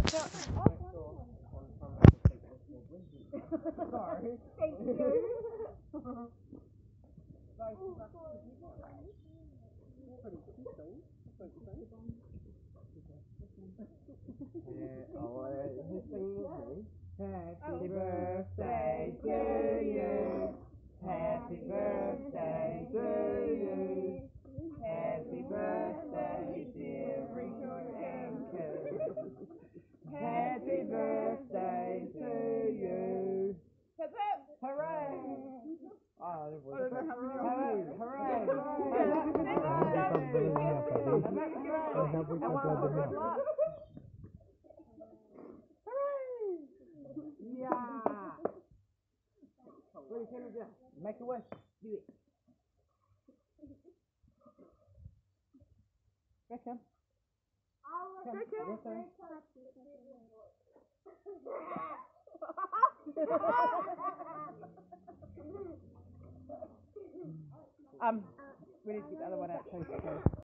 Sorry. Thank you. Happy birthday to you. Happy birthday to you. Happy birthday, dear Richard and Kate. Happy birthday to you. Hip hip. Hooray! Oh, hooray! Hooray! Yeah! What can you do? Make a wish. Do it. Beckham. We need to get the other one out too.